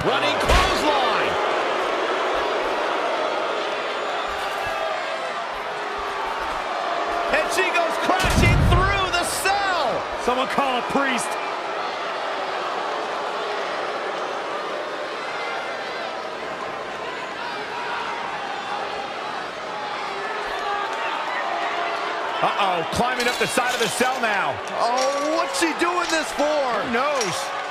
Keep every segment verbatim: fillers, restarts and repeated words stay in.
Running clothesline. And she goes crashing through the cell. Someone call a priest. Uh-oh, climbing up the side of the cell now. Oh, what's she doing this for? Who knows?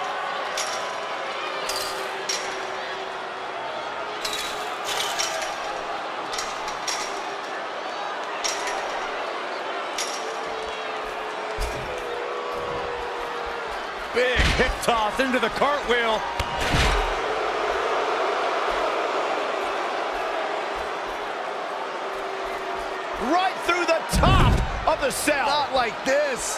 Big hip toss into the cartwheel. Right through the top of the cell. Not like this.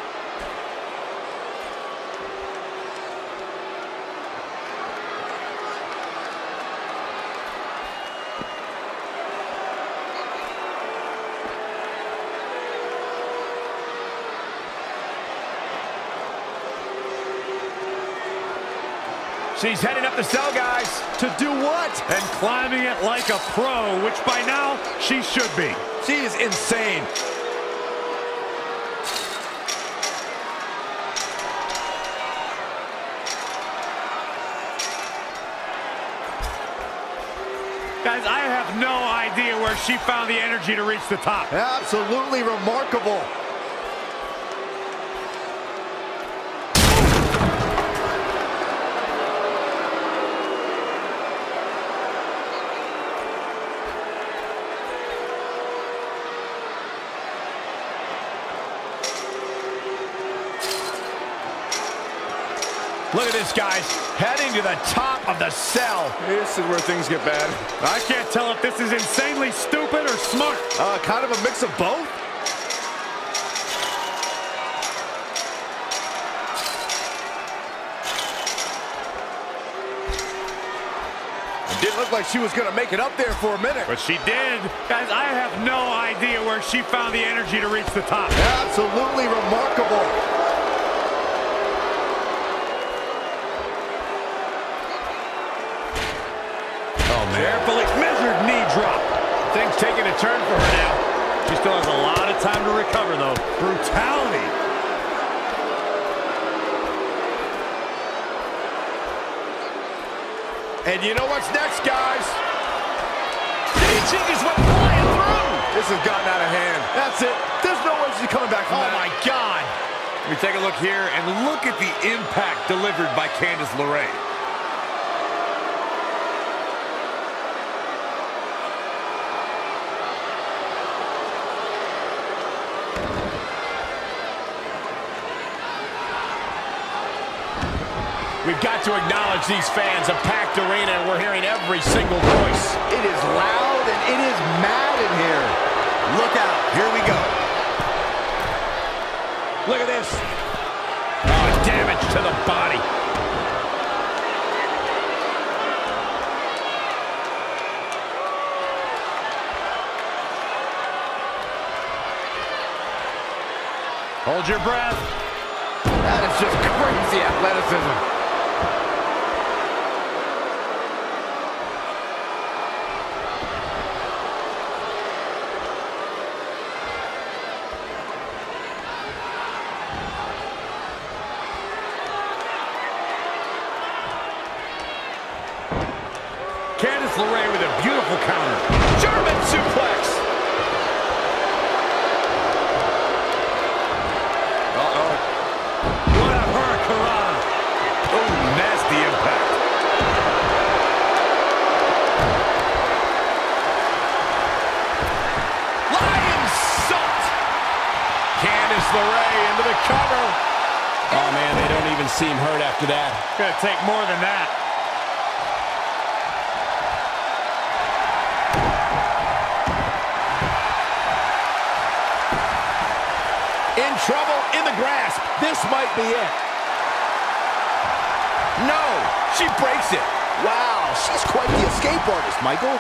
She's heading up the cell, guys. To do what? And climbing it like a pro, which by now she should be. She is insane. Guys, I have no idea where she found the energy to reach the top. Absolutely remarkable. Look at this, guys. Heading to the top of the cell. This is where things get bad. I can't tell if this is insanely stupid or smart. Uh, kind of a mix of both. It didn't look like she was going to make it up there for a minute. But she did. Guys, I have no idea where she found the energy to reach the top. Absolutely remarkable. Carefully measured knee drop. Things taking a turn for her now. She still has a lot of time to recover, though. Brutality. And you know what's next, guys? She just went flying through. This has gotten out of hand. That's it. There's no way she's coming back from oh that. Oh, my God. Let me take a look here, and look at the impact delivered by Candice Larvae. We've got to acknowledge these fans, a packed arena, and we're hearing every single voice. It is loud and it is mad in here. Look out, here we go. Look at this. Oh, damage to the body. Hold your breath. That is just crazy athleticism. Candice Larvae with a beautiful counter. German suplex. Uh-oh. What a hurricane. Oh, nasty impact. Lion salt. Candice Larvae into the cover. Oh, man, they don't even seem hurt after that. Gonna take more than that. In trouble, in the grasp. This might be it. No, she breaks it. Wow, she's quite the escape artist, Michael.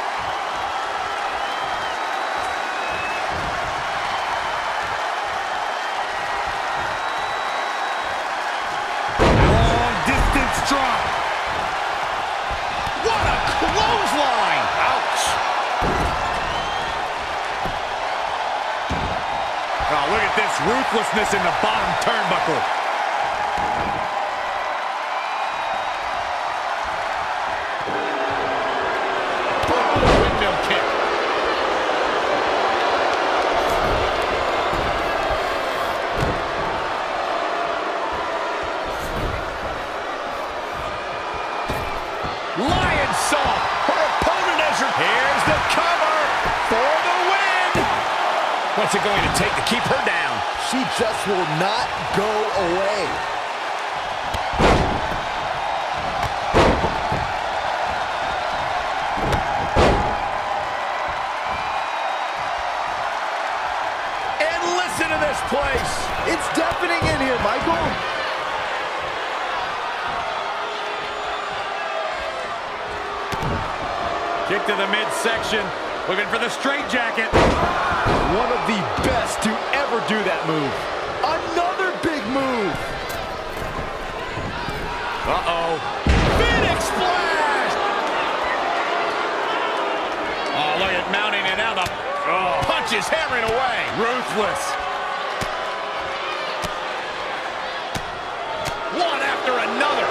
Long distance drop. Look at this ruthlessness in the bottom turnbuckle. Oh, windmill kick. Lion salt. Her opponent has her. Here's the cover for the win. What's it going to take to keep her down? She just will not go away. And listen to this place. It's deafening in here, Michael. Kick to the midsection. Looking for the straitjacket. One of the best to ever do that move. Another big move. Uh-oh. Phoenix splash! Oh, look at mounting it now. The oh. Punches hammering away. Ruthless. One after another.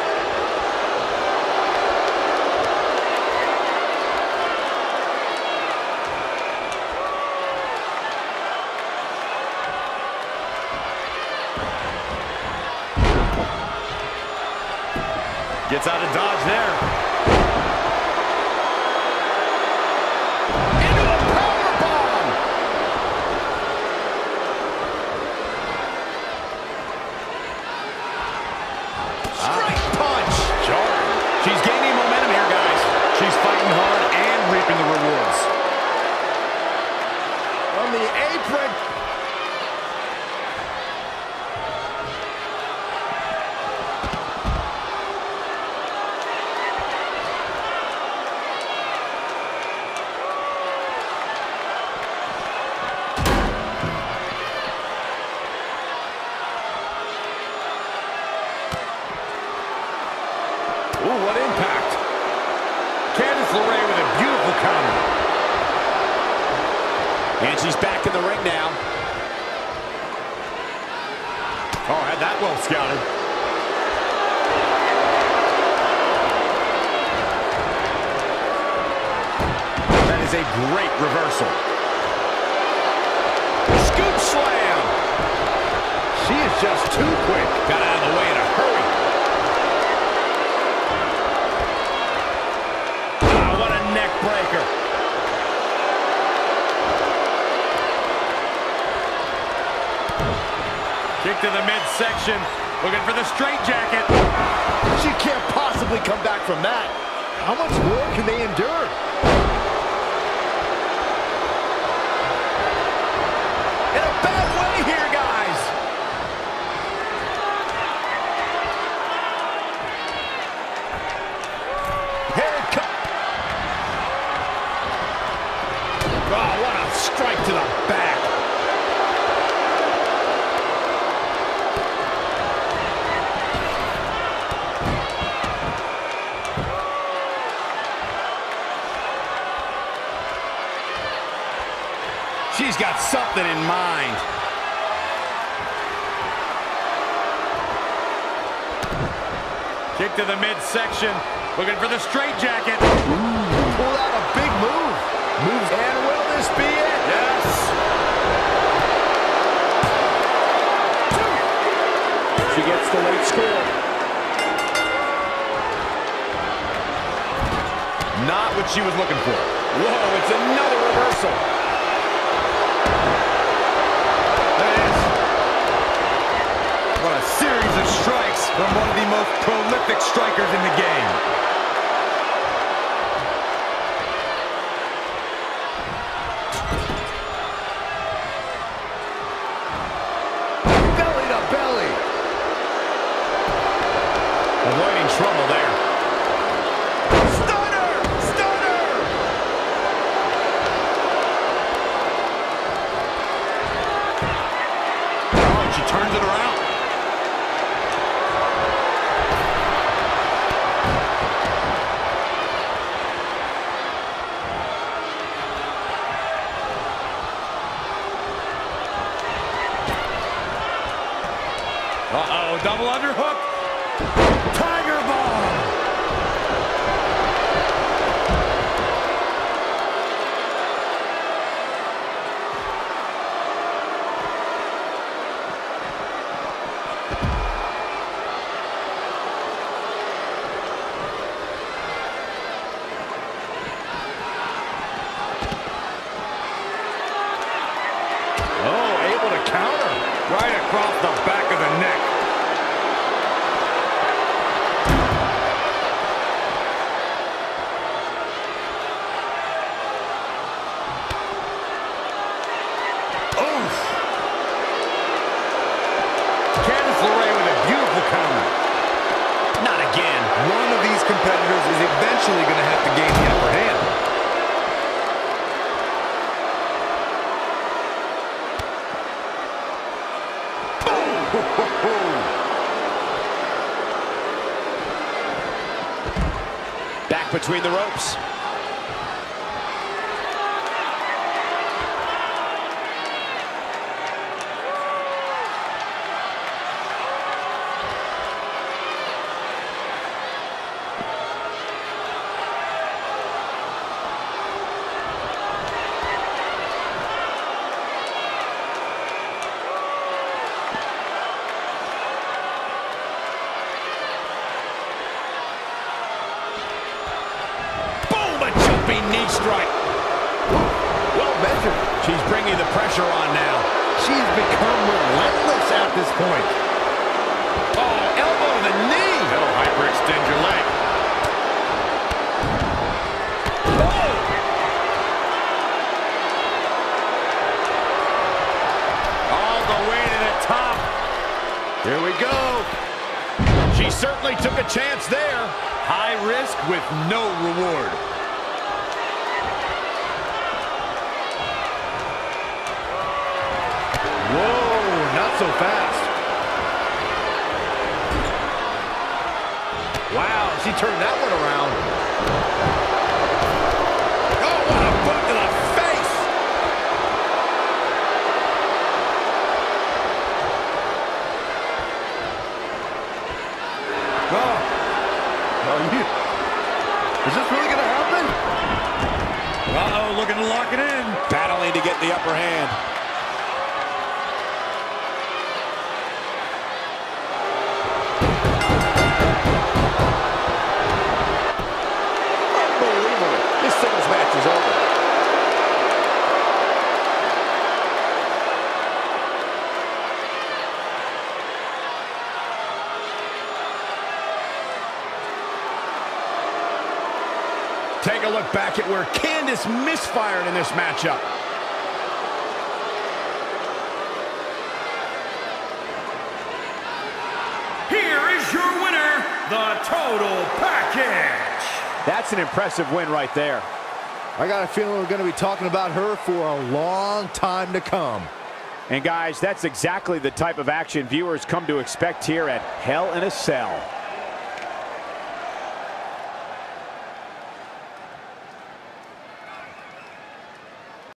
Gets out of dodge there. Into a powerbomb. Straight punch. Jordan. She's gaining momentum here, guys. She's fighting hard and reaping the rewards. On the apron. Ooh, what impact. Candice Larvae with a beautiful counter. And she's back in the ring now. Oh, had that well scouted. That is a great reversal. Scoop slam. She is just too quick. Got out of the way in a hurry. Ah, what a neck breaker. Kick to the midsection. Looking for the straitjacket. She can't possibly come back from that. How much more can they endure? In a bad way here, guys. Here it comes. Oh, what a strike to the back. She's got something in mind. Kick to the midsection. Looking for the straitjacket. Pull out a big move. Moves. And will this be it? Yes. She gets the late score. Not what she was looking for. Whoa, it's another reversal. There it is. What a series of strikes from one of the most prolific strikers in the game. Belly to belly. Avoiding trouble there. Stunner! Stunner! Oh, she turns it around. double underhook. Tiger bomb. Counter right across the back of the neck. Oof. Candice Larvae with a beautiful counter. Not again. One of these competitors is eventually going to have to gain the upper hand. Back between the ropes. Knee strike. Well measured. She's bringing the pressure on now. She's become relentless at this point. Oh, elbow to the knee. That'll hyperextend your leg. Oh! All the way to the top. Here we go. She certainly took a chance there. High risk with no reward. Whoa, not so fast. Wow, she turned that one around. Oh, what a boot to the face! Oh, oh you, is this really going to happen? Uh-oh, looking to lock it in. Battling to get the upper hand. This singles match is over. Take a look back at where Candice misfired in this matchup. Here is your winner, the Total Package. That's an impressive win right there. I got a feeling we're going to be talking about her for a long time to come. And guys, that's exactly the type of action viewers come to expect here at Hell in a Cell.